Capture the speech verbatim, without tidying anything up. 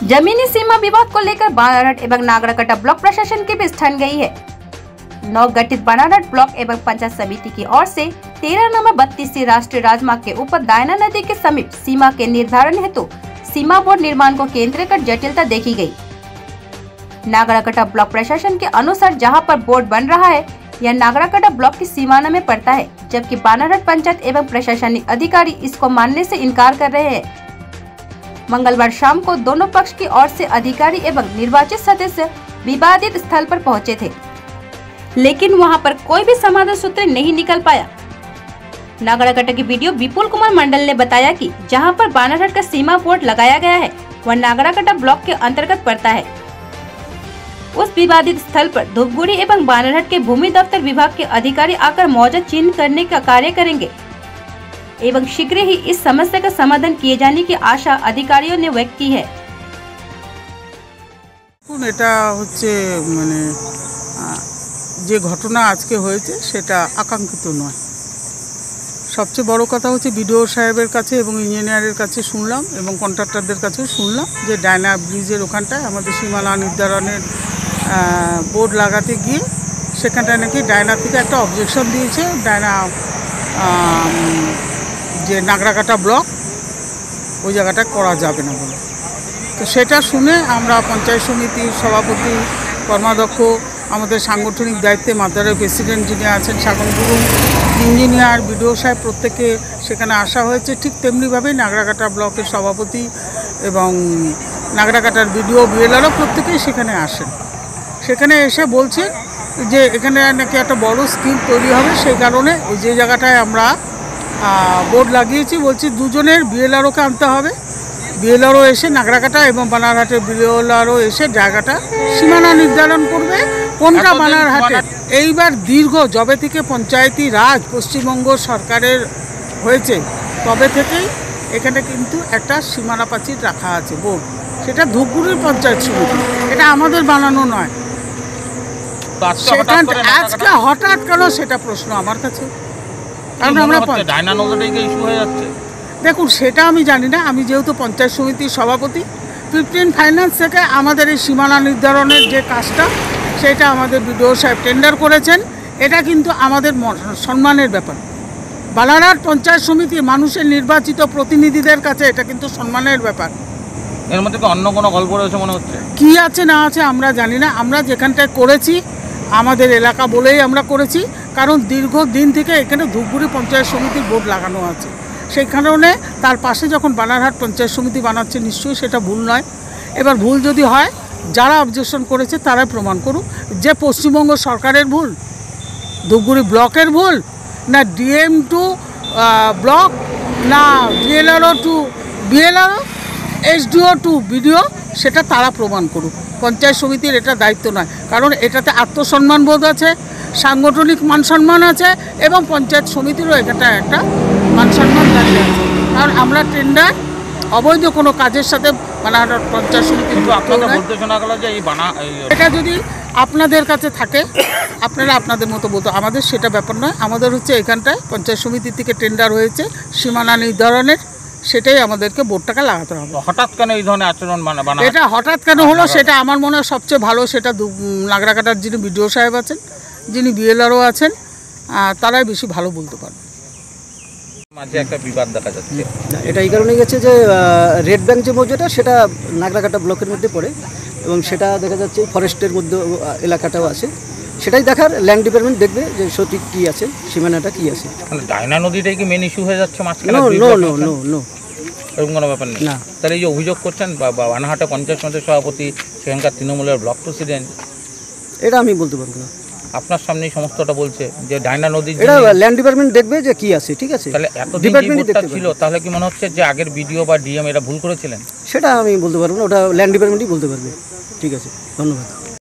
जमीनी सीमा विवाद को लेकर बानारहाट एवं नागराकटा ब्लॉक प्रशासन के बीच ठन गई है। नव गठित बानारहाट ब्लॉक एवं पंचायत समिति की ओर से तेरह नंबर बत्तीस राष्ट्रीय राजमार्ग के ऊपर दायना नदी के समीप सीमा के निर्धारण हेतु सीमा बोर्ड निर्माण को केंद्र कर जटिलता देखी गई। नागराकटा ब्लॉक प्रशासन के अनुसार जहां पर बोर्ड बन रहा है यह नागराकटा ब्लॉक की सीमाना में पड़ता है, जबकि बानारहाट पंचायत एवं प्रशासनिक अधिकारी इसको मानने से इनकार कर रहे हैं। मंगलवार शाम को दोनों पक्ष की ओर से अधिकारी एवं निर्वाचित सदस्य विवादित स्थल पर पहुंचे थे, लेकिन वहां पर कोई भी समाधान सूत्र नहीं निकल पाया। नागराकटा के वीडियो विपुल कुमार मंडल ने बताया कि जहां पर बानारहाट का सीमा बोर्ड लगाया गया है वह नागराकटा ब्लॉक के अंतर्गत पड़ता है। उस विवादित स्थल पर धूपगुड़ी एवं बानारहाट के भूमि दफ्तर विभाग के अधिकारी आकर मौजा चिन्ह करने का कार्य करेंगे एवं शीघ्र ही इस समस्या का समाधान किए जाने की आशा अधिकारियों ने व्यक्त की है। এটা হচ্ছে মানে যে ঘটনা আজকে হয়েছে সেটা আকাঙ্ক্ষিত নয়। সবচেয়ে বড় কথা হচ্ছে বিডিও সাহেবের কাছে এবং ইঞ্জিনিয়ারের কাছে শুনলাম এবং কন্ট্রাক্টরদের কাছেও শুনলাম যে ডায়না ব্রিজের ওখানটায় আমাদের সীমানা নির্ধারণের বোর্ড লাগাতে গিয়ে সেখানটায় নাকি ডায়না থেকে একটা অবজেকশন দিয়েছে ডায়না যে নাগরাকাটা ব্লক ওই জায়গাটা করা যাবে না বলে। তো সেটা শুনে আমরা পঞ্চায়েত সমিতির সভাপতি, কর্মাধ্যক্ষ, আমাদের সাংগঠনিক দায়িত্বে মাদারের প্রেসিডেন্ট যিনি আছেন সাগন গুরু, ইঞ্জিনিয়ার, বিডিও সাহেব প্রত্যেকে সেখানে আসা হয়েছে। ঠিক তেমনিভাবেই নাগরাকাটা ব্লকের সভাপতি এবং নাগরাকাটার বিডিও, বিএলআরও প্রত্যেকেই সেখানে আসেন। সেখানে এসে বলছে যে এখানে নাকি একটা বড় স্কিম তৈরি হবে, সেই কারণে ওই যে জায়গাটায় আমরা বোর্ড লাগিয়েছি বলছি দুজনের বিএলআরওকে আনতে হবে। বিএলআরও এসে নাগরাকাটা এবং বানারহাটের বিএলআরও এসে জায়গাটা সীমানা নির্ধারণ করবে কোনটা বানারহাটে। এইবার দীর্ঘ যবে থেকে পঞ্চায়েতি রাজ পশ্চিমবঙ্গ সরকারের হয়েছে তবে থেকেই এখানে কিন্তু একটা সীমানা প্রাচীর রাখা আছে বোর্ড, সেটা ধূপগুড়ির পঞ্চায়েত সমিতি, এটা আমাদের বানানো নয়। সেখান আজকে হঠাৎ কেন সেটা প্রশ্ন আমার কাছে, কারণ আমরা দেখুন সেটা আমি জানি না। আমি যেহেতু পঞ্চায়েত সমিতির সভাপতি, ফিফটিন ফাইন্যান্স থেকে আমাদের এই সীমানা নির্ধারণের যে কাজটা সেটা আমাদের বিডিও সাহেব টেন্ডার করেছেন। এটা কিন্তু আমাদের সম্মানের ব্যাপার। বানারহাট পঞ্চায়েত সমিতির মানুষের নির্বাচিত প্রতিনিধিদের কাছে এটা কিন্তু সম্মানের ব্যাপার। এর মধ্যে কি অন্য কোনো গল্প রয়েছে মনে হচ্ছে? কি আছে না আছে আমরা জানি না। আমরা যেখানটায় করেছি আমাদের এলাকা বলেই আমরা করেছি, কারণ দীর্ঘদিন থেকে এখানে ধূপগুড়ি পঞ্চায়েত সমিতির বোর্ড লাগানো আছে। সেই কারণে তার পাশে যখন বানারহাট পঞ্চায়েত সমিতি বানাচ্ছে নিশ্চয়ই সেটা ভুল নয়। এবার ভুল যদি হয় যারা অবজেকশন করেছে তারাই প্রমাণ করুক যে পশ্চিমবঙ্গ সরকারের ভুল, ধূপগুড়ি ব্লকের ভুল, না ডিএম টু ব্লক, না BLRO to BLRO, SDO to BDO, সেটা তারা প্রমাণ করুক। পঞ্চায়েত সমিতির এটা দায়িত্ব নয়, কারণ এটাতে আত্মসম্মান বোধ আছে, সাংগঠনিক মান সম্মান আছে এবং পঞ্চায়েত সমিতিরও এটা একটা মান সম্মান দাঁড়িয়ে আছে। কারণ আমরা টেন্ডার অবৈধ কোনো কাজের সাথে বানারহাট পঞ্চায়েত সমিতির এটা যদি আপনাদের কাছে থাকে আপনারা আপনাদের মতো বলতো, আমাদের সেটা ব্যাপার নয়। আমাদের হচ্ছে এখানটায় পঞ্চায়েত সমিতি থেকে টেন্ডার হয়েছে সীমানা নির্ধারণের, সেটাই আমাদেরকে বোর্ডটাকে লাগাতে হবে। হঠাৎ কেন এই ধরনের আচরণ? এটা হঠাৎ কেন হলো সেটা আমার মনে হয় সবচেয়ে ভালো সেটা নাগরাকাটার যিনি বিডিও সাহেব আছেন, যিনি বিএলআরও আছেন, তারাই বেশি ভালো বলতে পারবে। মাঝে একটা বিবাদ দেখা যাচ্ছে, এটা এই কারণে গেছে যে রেড ব্যাংক যে মৌজাটা সেটা নাগরাকাটা ব্লকের মধ্যে পড়ে এবং সেটা দেখা যাচ্ছে ফরেস্টের মধ্যে এলাকাটাও আছে। সেটাই দেখার ল্যান্ড ডিপার্টমেন্ট দেখবে যে সঠিক কী আছে, সীমানাটা কী আছে। ডায়না নদীটাই কি মেন ইস্যু হয়ে যাচ্ছে মাঝখানে? No no no no no এরকম কোনো ব্যাপার নেই না। তাহলে এই যে অভিযোগ করছেন বানারহাটে পঞ্চায়েত সমিতির সভাপতি, সেখানকার তৃণমূলের ব্লক প্রেসিডেন্ট, এটা আমি বলতে পারবো না। আপনার সামনেই সমস্তটা বলছে যে ডায়না নদী, এটা ল্যান্ড ডিপার্টমেন্ট দেখবে যে কি আছে। ঠিক আছে, তাহলে এতদিন ছিল তাহলে কি মনে হচ্ছে যে আগের বিডিও বা ডিএম এরা ভুল করেছিলেন? সেটা আমি বলতে পারবো না, ওটা ল্যান্ড ডিপার্টমেন্টই বলতে পারবে। ঠিক আছে, ধন্যবাদ।